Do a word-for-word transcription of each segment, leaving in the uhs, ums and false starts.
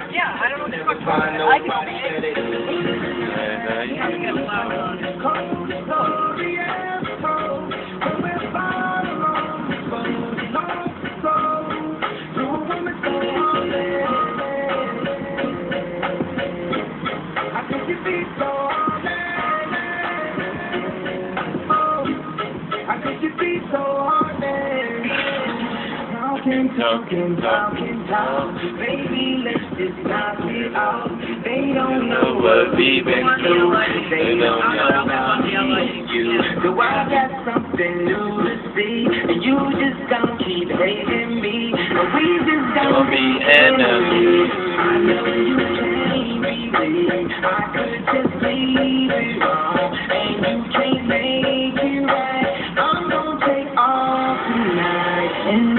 Yeah, I don't know what you're talking about. I like it. You have to get loud on it. Talking, talking, talking, talk. Baby, let's just knock it off. They don't know what we've been through. They don't know about me and you. So I got something new to see. And you just don't keep hating me. And we just don't be enemies. I know you can't believe I could just leave it all. And you can't make it right. I'm gonna take off tonight. And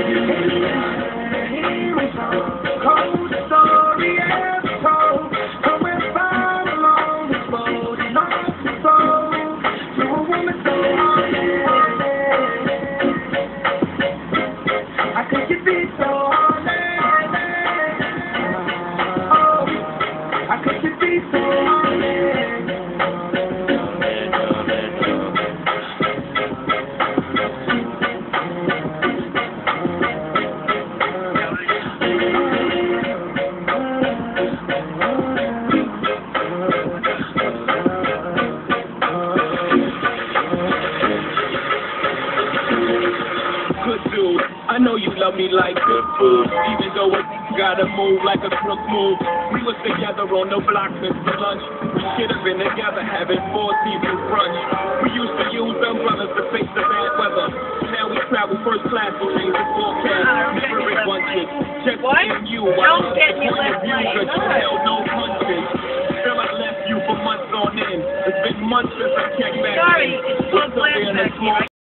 I know you love me like good food, even though it gotta move like a crook move. We was together on the block since for lunch. We should have been together having four seasons brunch. We used to use umbrellas to face the bad weather. Now we travel first class to change the forecast. Never in bunches, just me and you. Don't get me left night. Held no punches. Feel I left you for months on end. It's been months since I checked back. Sorry, it's so bland back here.